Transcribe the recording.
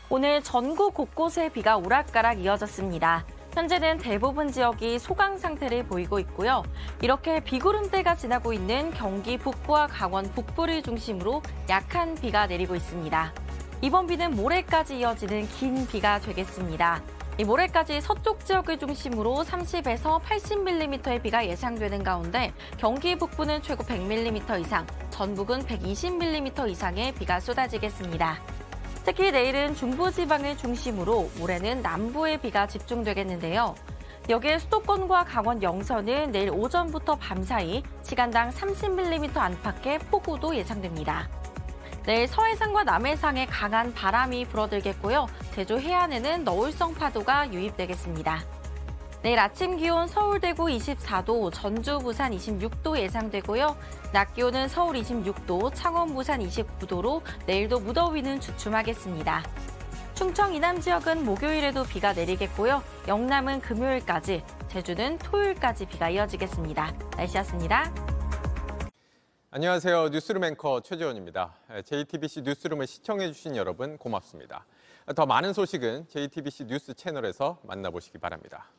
오늘 전국 곳곳에 비가 오락가락 이어졌습니다. 현재는 대부분 지역이 소강 상태를 보이고 있고요. 이렇게 비구름대가 지나고 있는 경기 북부와 강원 북부를 중심으로 약한 비가 내리고 있습니다. 이번 비는 모레까지 이어지는 긴 비가 되겠습니다. 이 모레까지 서쪽 지역을 중심으로 30에서 80mm의 비가 예상되는 가운데 경기 북부는 최고 100mm 이상, 전북은 120mm 이상의 비가 쏟아지겠습니다. 특히 내일은 중부지방을 중심으로 모레는 남부에 비가 집중되겠는데요. 여기에 수도권과 강원 영서는 내일 오전부터 밤 사이 시간당 30mm 안팎의 폭우도 예상됩니다. 내일 서해상과 남해상에 강한 바람이 불어들겠고요. 제주 해안에는 너울성 파도가 유입되겠습니다. 내일 아침 기온 서울, 대구 24도, 전주, 부산 26도 예상되고요. 낮 기온은 서울 26도, 창원, 부산 29도로 내일도 무더위는 주춤하겠습니다. 충청 이남 지역은 목요일에도 비가 내리겠고요. 영남은 금요일까지, 제주는 토요일까지 비가 이어지겠습니다. 날씨였습니다. 안녕하세요. 뉴스룸 앵커 최재원입니다. JTBC 뉴스룸을 시청해주신 여러분 고맙습니다. 더 많은 소식은 JTBC 뉴스 채널에서 만나보시기 바랍니다.